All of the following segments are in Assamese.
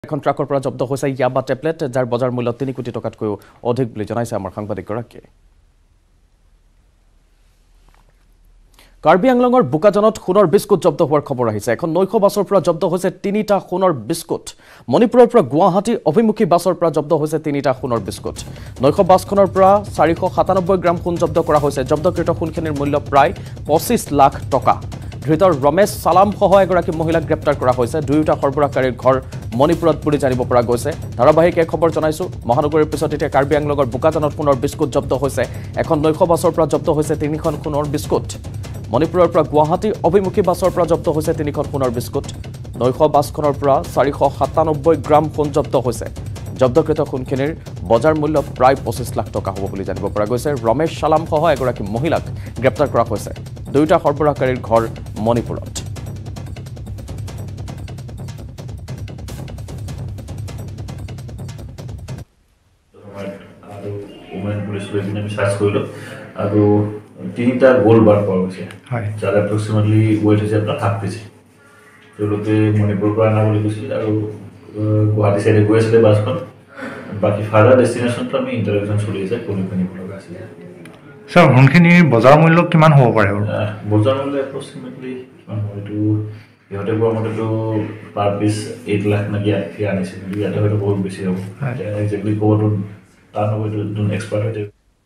এখন ট্ৰাকৰ পৰা জব্দ হৈছে ইয়াবা টেবলেট যাৰ বজাৰ মূল্য ৩ কোটি টকাতকৈও অধিক বুলি জনাইছে আমাৰ সাংবাদিকগৰাকীয়ে কাৰ্বি আংলঙৰ বুকাজনত সোণৰ বিস্কুট জব্দ হোৱাৰ খবৰ আহিছে এখন নৈশ বাছৰ পৰা জব্দ হৈছে ৩টা সোণৰ বিস্কুট মণিপুৰৰ পৰা গুৱাহাটী অভিমুখী বাছৰ পৰা জব্দ হৈছে 3টা সোণৰ বিস্কুট নৈশ বাছখনৰ পৰা 497 গ্ৰাম সোণ জব্দ কৰা হৈছে জব্দকৃত সোণখিনিৰ মূল্য প্ৰায় 25 লাখ টকা ধৃতৰ ৰমেশ সালাম সহ এগৰাকী মহিলাক গ্ৰেপ্তাৰ কৰা হৈছে দুয়োটা সৰবৰাহকাৰীৰ ঘৰ মণিপুৰত বুলি জানিব পৰা গৈছে ধাৰাবাহিক এক খবৰ জনাইছো মহানগৰীৰ পিছত এতিয়া কাৰ্বি আংলঙৰ বুকাজনত সোণৰ বিস্কুট জব্দ হৈছে এখন নৈশ বাছৰ পৰা জব্দ হৈছে 3খন সোণৰ বিস্কুট মণিপুৰৰ পৰা গুৱাহাটী অভিমুখী বাছৰ পৰা জব্দ হৈছে 3খন সোণৰ বিস্কুট নৈশ বাছখনৰ পৰা 497 গ্ৰাম সোণ জব্দ হৈছে জব্দকৃত সোণখিনিৰ বজাৰ মূল্য প্ৰায় 25 লাখ টকা হ'ব বুলি জানিব পৰা গৈছে ৰমেশ সালাম সহ এগৰাকী মহিলাক গ্ৰেপ্তাৰ কৰা হৈছে দুয়োটা সৰবৰাহকাৰীৰ ঘৰ মণিপুৰত আৰু ওমেন পুলিচ ৱেবিন আমি সাৰ্চ কৰিলো আৰু 3টা গোল্ড বাৰ পোৱা গৈছে যাৰ এপ্ৰক্সিমেটলি ৱেইট হৈছে আপোনাৰ 7 কেজি তেওঁলোকে মণিপুৰৰ পৰা অনা বুলি কৈছিল আৰু গুৱাহাটী চাইডে গৈ আছিলে বাছখন বাকি ফাৰ্ডাৰ ডেষ্টিনেশ্যনটো আমি ইণ্টাৰভিউজন চলি আছে কলিকনি লগা আছে স্যাৰ সোণখিনিৰ বজাৰ মূল্য কিমান হ'ব পাৰে বজাৰ মূল্য এপ্ৰক্সিমেটলি কিমান হ'ব এইটো ইহঁতে কোৱা মতেতো পাৰ পিচ 8 লাখ নাকি আনিছে কিন্তু ইয়াতে হয়তো বহুত বেছি হ'ব একজেক্টলি ক'বতো তাৰ নহয়তো যোন এক্সপাৰ্ট হয়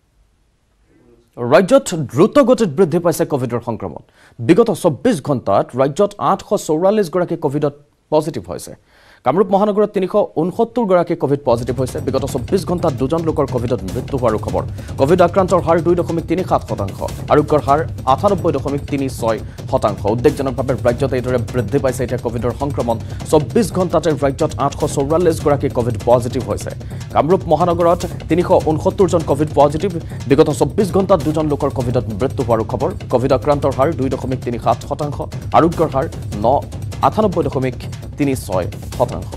ৰাজ্যত দ্ৰুত গতিত বৃদ্ধি পাইছে কোভিডৰ সংক্ৰমণ বিগত 24 ঘণ্টাত ৰাজ্যত 844 গৰাকী কোভিডত পজিটিভ হৈছে কামৰূপ মহানগৰত 369 গৰাকী কোভিড পজিটিভ হৈছে বিগত 24 ঘণ্টাত দুজন লোকৰ কোভিডত মৃত্যু হোৱাৰ খবৰ কোভিড আক্ৰান্তৰ হাৰ 2.37% আৰোগ্যৰ হাৰ 98.36% উদ্বেগজনকভাৱে ৰাজ্যত এইদৰে বৃদ্ধি পাইছে এতিয়া কোভিডৰ সংক্ৰমণ 24 ঘণ্টাতে ৰাজ্যত 844 গৰাকী কোভিড পজিটিভ হৈছে কামৰূপ মহানগৰত 369 জন কোভিড পজিটিভ বিগত 24 ঘণ্টাত দুজন লোকৰ কোভিডত মৃত্যু হোৱাৰ খবৰ কোভিড আক্ৰান্তৰ হাৰ 2.37% আৰোগ্যৰ হাৰ 98.36%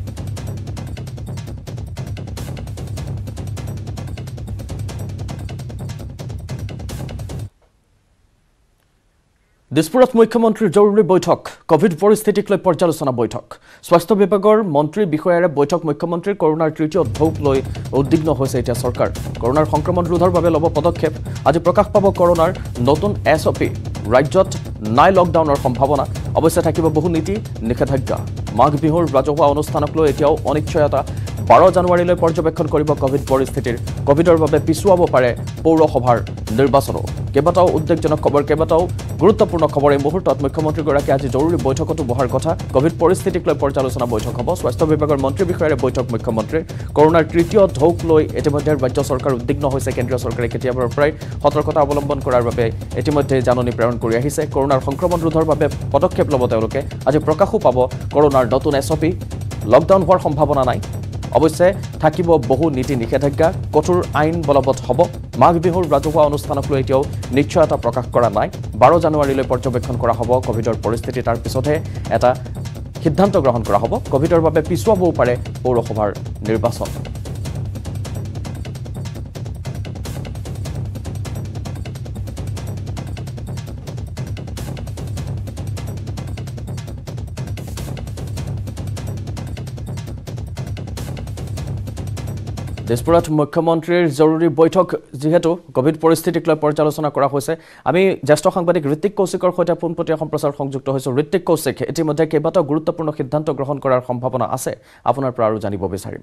দিছপুৰত মুখ্যমন্ত্ৰীৰ জৰুৰী বৈঠক কোভিড পৰিস্থিতিক লৈ পৰ্যালোচনা বৈঠক স্বাস্থ্য বিভাগৰ মন্ত্ৰী বিষয়াৰে বৈঠক মুখ্যমন্ত্ৰীৰ কৰোনাৰ তৃতীয় ঢৌক লৈ উদ্বিগ্ন হৈছে এতিয়া চৰকাৰ কৰোনাৰ সংক্ৰমণ ৰোধৰ বাবে ল'ব পদক্ষেপ আজি প্ৰকাশ পাব কৰোনাৰ নতুন SOP ৰাজ্যত নাই লকডাউনৰ সম্ভাৱনা অৱশ্যে থাকিব বহু নীতি নিষেধাজ্ঞা মাঘ বিহুৰ ৰাজহুৱা অনুষ্ঠানক লৈ এতিয়াও অনিশ্চয়তা 12 জানুৱাৰীলৈ পৰ্যবেক্ষণ কৰিব কোভিড পৰিস্থিতিৰ কোভিডৰ বাবে পিছুৱাব পাৰে পৌৰসভাৰ নিৰ্বাচনো কেইবাটাও উদ্বেগজনক খবৰ কেইবাটাও গুৰুত্বপূৰ্ণ খবৰ এই মুহূৰ্তত মুখ্যমন্ত্ৰীগৰাকী আজি জৰুৰী বৈঠকতো বহাৰ কথা কোভিড পৰিস্থিতিক লৈ পৰ্যালোচনা বৈঠক হ'ব স্বাস্থ্য বিভাগৰ মন্ত্ৰী বিষয়াৰে বৈঠক মুখ্যমন্ত্ৰীৰ কৰোনাৰ তৃতীয় ঢৌক লৈ ইতিমধ্যে ৰাজ্য চৰকাৰ উদ্বিগ্ন হৈছে কেন্দ্ৰীয় চৰকাৰে কেতিয়াবাৰ পৰাই সতৰ্কতা অৱলম্বন কৰাৰ বাবে ইতিমধ্যে জাননী প্ৰেৰণ কৰি আহিছে কৰোনাৰ সংক্ৰমণ ৰোধৰ বাবে পদক্ষেপ ল'ব তেওঁলোকে আজি প্ৰকাশো পাব কৰোনাৰ নতুন SOP লকডাউন হোৱাৰ সম্ভাৱনা নাই অৱশ্যে থাকিব বহু নীতি নিষেধাজ্ঞা কঠোৰ আইন বলবৎ হ'ব মাঘ বিহুৰ ৰাজহুৱা অনুষ্ঠানক লৈ এতিয়াও নিশ্চয়তা প্ৰকাশ কৰা নাই 12 জানুৱাৰীলৈ পৰ্যবেক্ষণ কৰা হ'ব কোভিডৰ পৰিস্থিতি তাৰ পিছতহে এটা সিদ্ধান্ত গ্ৰহণ কৰা হ'ব কোভিডৰ বাবে পিছুৱাবও পাৰে পৌৰসভাৰ নিৰ্বাচন দিছপুৰত মুখ্যমন্ত্ৰীৰ জৰুৰী বৈঠক যেহেতু কোভিড পৰিস্থিতিক লৈ পৰ্যালোচনা কৰা হৈছে আমি জ্যেষ্ঠ সাংবাদিক ঋত্বিক কৌশিকৰ সৈতে পোনপটীয়া সম্প্ৰচাৰ সংযুক্ত হৈছো ঋত্বিক কৌশিক ইতিমধ্যে কেইবাটাও গুৰুত্বপূৰ্ণ সিদ্ধান্ত গ্ৰহণ কৰাৰ সম্ভাৱনা আছে আপোনাৰ পৰা আৰু জানিব বিচাৰিম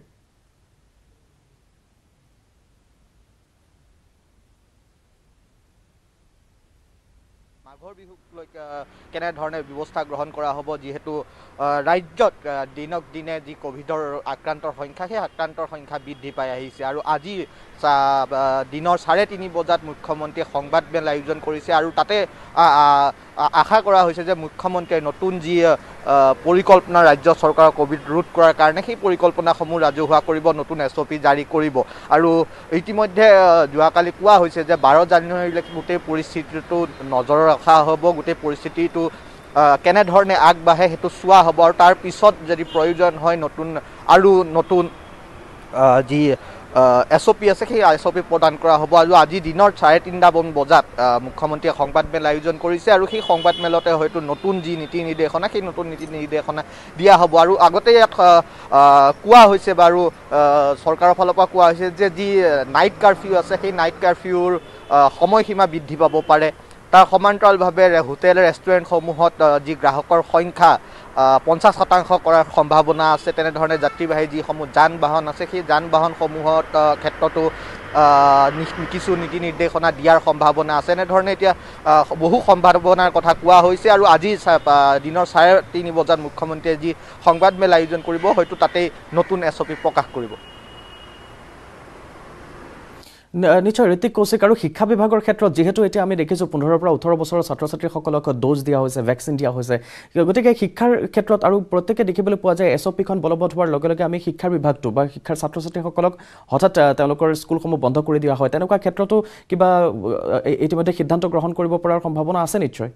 মাঘৰ বিহুক লৈ কেনে ধৰণে ব্যৱস্থা গ্ৰহণ কৰা হ'ব যেহেতু ৰাজ্যত দিনক দিনে যি কোভিডৰ আক্ৰান্তৰ সংখ্যা সেই আক্ৰান্তৰ সংখ্যা বৃদ্ধি পাই আহিছে আৰু আজি দিনৰ 3:30 বজাত মুখ্যমন্ত্ৰীয়ে সংবাদমেল আয়োজন কৰিছে আৰু তাতে আশা কৰা হৈছে যে মুখ্যমন্ত্ৰীয়ে নতুন যি পৰিকল্পনা ৰাজ্য চৰকাৰৰ কোভিড ৰোধ কৰাৰ কাৰণে সেই পৰিকল্পনাসমূহ ৰাজহুৱা কৰিব নতুন SOP জাৰি কৰিব আৰু ইতিমধ্যে যোৱাকালি কোৱা হৈছে যে 12 জানুৱাৰীলৈকে গোটেই পৰিস্থিতিটো নজৰ ৰখা হ'ব গোটেই পৰিস্থিতিটো কেনে ধৰণে আগবাঢ়ে হেতু চোৱা হ'ব আৰু তাৰ পিছত যদি প্ৰয়োজন হয় নতুন যি SOP আছে সেই SOP প্ৰদান কৰা হ'ব আৰু আজি দিনৰ 3:30 বজাত মুখ্যমন্ত্ৰীয়ে সংবাদমেল আয়োজন কৰিছে আৰু সেই সংবাদমেলতে হয়তো নতুন যি নীতি নিৰ্দেশনা সেই নতুন নীতি নিৰ্দেশনা দিয়া হ'ব আৰু আগতে ইয়াত কোৱা হৈছে বাৰু চৰকাৰৰ ফালৰ পৰা কোৱা হৈছে যে যি নাইট কাৰফিউ আছে সেই নাইট কাৰফিউৰ সময়সীমা বৃদ্ধি পাব পাৰে তাৰ সমান্তৰালভাৱে হোটেল ৰেষ্টুৰেণ্টসমূহত যি গ্ৰাহকৰ সংখ্যা 50% কৰাৰ সম্ভাৱনা আছে তেনেধৰণে যাত্ৰীবাহী যিসমূহ যান বাহন আছে সেই যান বাহনসমূহৰ ক্ষেত্ৰতো কিছু নীতি নিৰ্দেশনা দিয়াৰ সম্ভাৱনা আছে এনেধৰণে এতিয়া বহু সম্ভাৱনাৰ কথা কোৱা হৈছে আৰু আজি দিনৰ 3:30 বজাত মুখ্যমন্ত্ৰীয়ে যি সংবাদমেল আয়োজন কৰিব হয়তো তাতেই নতুন SOP প্ৰকাশ কৰিব নিশ্চয় ঋতিক কৌশিক আৰু শিক্ষা বিভাগৰ ক্ষেত্ৰত যেহেতু এতিয়া আমি দেখিছোঁ 15 পৰা 18 বছৰৰ ছাত্ৰ ছাত্ৰীসকলক ড'জ দিয়া হৈছে ভেকচিন দিয়া হৈছে গতিকে শিক্ষাৰ ক্ষেত্ৰত আৰু প্ৰত্যেকে দেখিবলৈ পোৱা যায় SOPখন বলবৎ হোৱাৰ লগে লগে আমি শিক্ষাৰ বিভাগটো বা শিক্ষাৰ ছাত্ৰ ছাত্ৰীসকলক হঠাৎ তেওঁলোকৰ স্কুলসমূহ বন্ধ কৰি দিয়া হয় তেনেকুৱা ক্ষেত্ৰতো কিবা ইতিমধ্যে সিদ্ধান্ত গ্ৰহণ কৰিব পৰাৰ সম্ভাৱনা আছে নিশ্চয়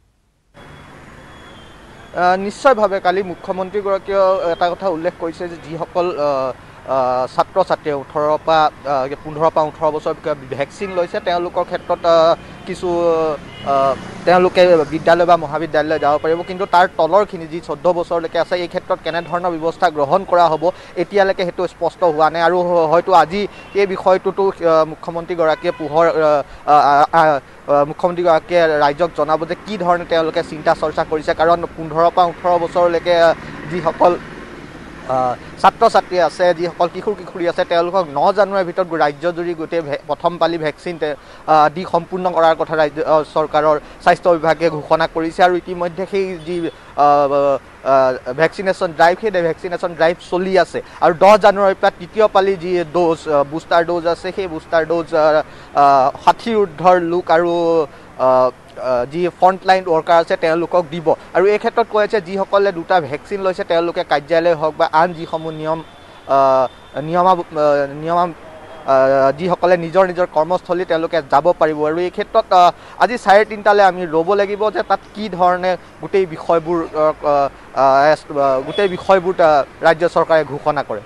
নিশ্চয়ভাৱে কালি মুখ্যমন্ত্ৰীগৰাকীয়ে এটা কথা উল্লেখ কৰিছে যে যিসকল ছাত্ৰ ছাত্ৰীয়ে 15 পৰা 18 বছৰ ভেকচিন লৈছে তেওঁলোকৰ ক্ষেত্ৰত কিছু তেওঁলোকে বিদ্যালয় বা মহাবিদ্যালয় যাব পাৰিব কিন্তু তাৰ তলৰখিনি যি 14 বছৰলৈকে আছে এই ক্ষেত্ৰত কেনেধৰণৰ ব্যৱস্থা গ্ৰহণ কৰা হ'ব এতিয়ালৈকে সেইটো স্পষ্ট হোৱা নাই আৰু হয়তো আজি এই বিষয়টোতো মুখ্যমন্ত্ৰীগৰাকীয়ে মুখ্যমন্ত্ৰীগৰাকীয়ে ৰাজ্যক জনাব যে কি ধৰণে তেওঁলোকে চিন্তা চৰ্চা কৰিছে কাৰণ 15 পৰা 18 বছৰলৈকে যিসকল ছাত্ৰ ছাত্ৰী আছে যিসকল কিশোৰ কিশোৰী আছে তেওঁলোকক 9 জানুৱাৰীৰ ভিতৰত ৰাজ্যজুৰি গোটেই প্ৰথম পালি ভেকচিন দি সম্পূৰ্ণ কৰাৰ কথা ৰাজ্য চৰকাৰৰ স্বাস্থ্য বিভাগে ঘোষণা কৰিছে আৰু ইতিমধ্যে সেই যি ভেকচিনেশ্যন ড্ৰাইভ সেই ভেকচিনেশ্যন ড্ৰাইভ চলি আছে আৰু 10 জানুৱাৰীৰ পৰা তৃতীয় পালি যি ড'জ বুষ্টাৰ ড'জ আছে সেই বুষ্টাৰ ড'জ 60 ঊৰ্ধৰ লোক আৰু যি ফ্ৰণ্টলাইন ৱৰ্কাৰ আছে তেওঁলোকক দিব আৰু এই ক্ষেত্ৰত কৈ আছে যিসকলে দুটা ভেকচিন লৈছে তেওঁলোকে কাৰ্যালয় হওক বা আন যিসমূহ নিয়ম যিসকলে নিজৰ কৰ্মস্থলী তেওঁলোকে যাব পাৰিব আৰু এই ক্ষেত্ৰত আজি 3:30 আমি ৰ'ব লাগিব যে তাত কি ধৰণে গোটেই বিষয়বোৰ ৰাজ্য চৰকাৰে ঘোষণা কৰে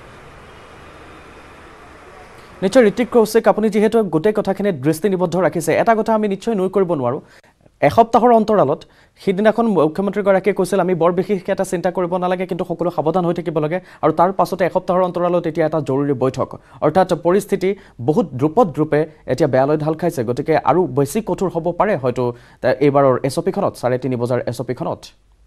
নিশ্চয় ঋতিক কৌশিক আপুনি যিহেতু গোটেই কথাখিনি দৃষ্টি নিবদ্ধ ৰাখিছে এটা কথা আমি নিশ্চয় নুই কৰিব নোৱাৰোঁ এসপ্তাহৰ অন্তৰালত সিদিনাখন মুখ্যমন্ত্ৰীগৰাকীয়ে কৈছিল আমি বৰ বিশেষকৈ এটা চিন্তা কৰিব নালাগে কিন্তু সকলো সাৱধান হৈ থাকিব লাগে আৰু তাৰ পাছতে এসপ্তাহৰ অন্তৰালত এতিয়া এটা জৰুৰী বৈঠক অৰ্থাৎ পৰিস্থিতি বহুত দ্ৰুপে এতিয়া বেয়ালৈ ঢাল খাইছে গতিকে আৰু বেছি কঠোৰ হ'ব পাৰে হয়তো এইবাৰৰ SOPখনত 3:30 বজাৰ SOPখনত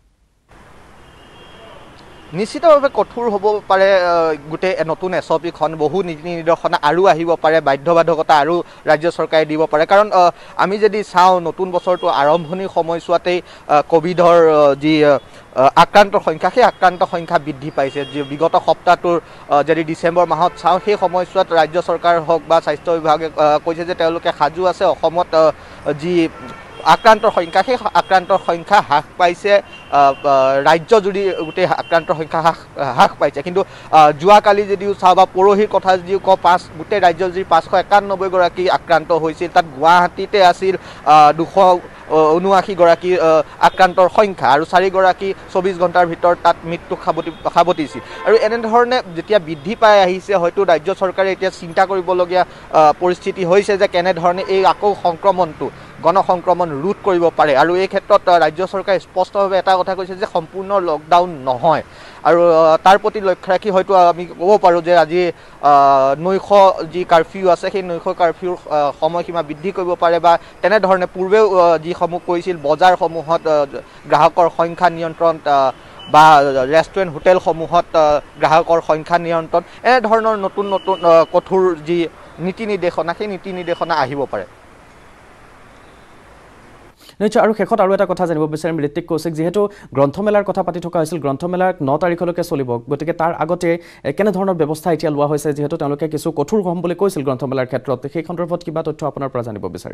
নিশ্চিতভাৱে কঠোৰ হ'ব পাৰে গোটেই নতুন SOPখন বহু নীতি নিৰ্দেশনা আৰু আহিব পাৰে বাধ্যবাধকতা আৰু ৰাজ্য চৰকাৰে দিব পাৰে কাৰণ আমি যদি চাওঁ নতুন বছৰটো আৰম্ভণিৰ সময়ছোৱাতেই কোভিডৰ যি আক্ৰান্তৰ সংখ্যা সেই আক্ৰান্তৰ সংখ্যা বৃদ্ধি পাইছে যি বিগত সপ্তাহটোৰ যদি ডিচেম্বৰ মাহত চাওঁ সেই সময়ছোৱাত ৰাজ্য চৰকাৰ হওক বা স্বাস্থ্য বিভাগে কৈছে যে তেওঁলোকে সাজু আছে অসমত যি আক্ৰান্তৰ সংখ্যা সেই আক্ৰান্তৰ সংখ্যা হ্ৰাস পাইছে ৰাজ্যজুৰি গোটেই আক্ৰান্তৰ সংখ্যা হ্ৰাস পাইছে কিন্তু যোৱাকালি যদিও চাওঁ বা পৰহিৰ কথা যদিও কওঁ গোটেই ৰাজ্যজুৰি 591 গৰাকী আক্ৰান্ত হৈছিল তাত গুৱাহাটীতে আছিল 279 গৰাকী আক্ৰান্তৰ সংখ্যা আৰু 4 গৰাকী 24 ঘণ্টাৰ ভিতৰত তাত মৃত্যু সাৱটিছিল আৰু এনেধৰণে যেতিয়া বৃদ্ধি পাই আহিছে হয়তো ৰাজ্য চৰকাৰে এতিয়া চিন্তা কৰিবলগীয়া পৰিস্থিতি হৈছে যে কেনেধৰণে এই আকৌ সংক্ৰমণটো গণসংক্ৰমণ ৰোধ কৰিব পাৰে আৰু এই ক্ষেত্ৰত ৰাজ্য চৰকাৰে স্পষ্টভাৱে এটা কথা কৈছে যে সম্পূৰ্ণ লকডাউন নহয় আৰু তাৰ প্ৰতি লক্ষ্য ৰাখি হয়তো আমি ক'ব পাৰোঁ যে আজি নৈশ যি কাৰফিউ আছে সেই নৈশ কাৰফিউৰ সময়সীমা বৃদ্ধি কৰিব পাৰে বা তেনেধৰণে পূৰ্বেও যিসমূহ কৈছিল বজাৰসমূহত গ্ৰাহকৰ সংখ্যা নিয়ন্ত্ৰণ বা ৰেষ্টুৰেণ্ট হোটেলসমূহত গ্ৰাহকৰ সংখ্যা নিয়ন্ত্ৰণ এনেধৰণৰ নতুন কঠোৰ যি নীতি নিৰ্দেশনা সেই নীতি নিৰ্দেশনা আহিব পাৰে নিশ্চয় আৰু শেষত আৰু এটা কথা জানিব বিচাৰিম ঋতিক কৌশিক যেহেতু গ্ৰন্থমেলাৰ কথা পাতি থকা হৈছিল গ্ৰন্থমেলাৰ 9 তাৰিখলৈকে চলিব গতিকে তাৰ আগতে কেনেধৰণৰ ব্যৱস্থা এতিয়া লোৱা হৈছে যেহেতু তেওঁলোকে কিছু কঠোৰ হ'ম বুলি কৈছিল গ্ৰন্থমেলাৰ ক্ষেত্ৰত সেই সন্দৰ্ভত কিবা তথ্য আপোনাৰ পৰা জানিব বিচাৰিম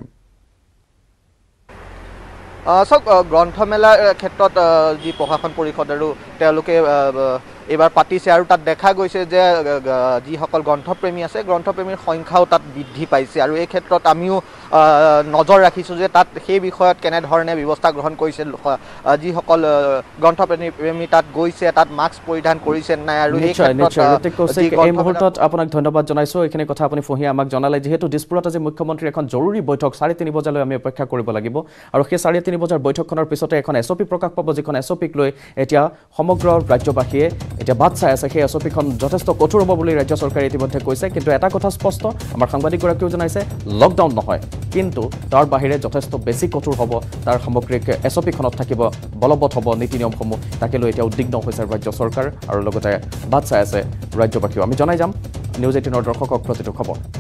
গ্ৰন্থমেলাৰ ক্ষেত্ৰত যি প্ৰশাসন পৰিষদ আৰু তেওঁলোকে এইবাৰ পাতিছে আৰু তাত দেখা গৈছে যে যিসকল গ্ৰন্থপ্ৰেমী আছে গ্ৰন্থপ্ৰেমীৰ সংখ্যাও তাত বৃদ্ধি পাইছে আৰু এই ক্ষেত্ৰত আমিও নজৰ ৰাখিছোঁ যে তাত সেই বিষয়ত কেনেধৰণে ব্যৱস্থা গ্ৰহণ কৰিছে যিসকল গ্ৰন্থপ্ৰেমী তাত গৈছে তাত মাস্ক পৰিধান কৰিছে নাই আৰু এই এই মুহূৰ্তত আপোনাক ধন্যবাদ জনাইছোঁ এইখিনি কথা আপুনি ফহি আমাক জনালে যিহেতু দিছপুৰত আজি মুখ্যমন্ত্ৰীৰ এখন জৰুৰী বৈঠক 3:30 বজালৈ আমি অপেক্ষা কৰিব লাগিব আৰু সেই 3:30 বজাৰ বৈঠকখনৰ পিছতে এখন SOP প্ৰকাশ পাব যিখন SOPক লৈ এতিয়া সমগ্ৰ ৰাজ্যবাসীয়ে এতিয়া বাদ চাই আছে সেই SOPখন যথেষ্ট কঠোৰ হ'ব বুলি ৰাজ্য চৰকাৰে ইতিমধ্যে কৈছে কিন্তু এটা কথা স্পষ্ট আমাৰ সাংবাদিকগৰাকীও জনাইছে লকডাউন নহয় কিন্তু তাৰ বাহিৰে যথেষ্ট বেছি কঠোৰ হ'ব তাৰ সামগ্ৰিক SOPখনত থাকিব বলবৎ হ'ব নীতি নিয়মসমূহ তাকে লৈ এতিয়া উদ্বিগ্ন হৈছে ৰাজ্য চৰকাৰ আৰু লগতে বাদ চাই আছে ৰাজ্যবাসীও আমি জনাই যাম নিউজ 18ৰ দৰ্শকক প্ৰতিটো খবৰ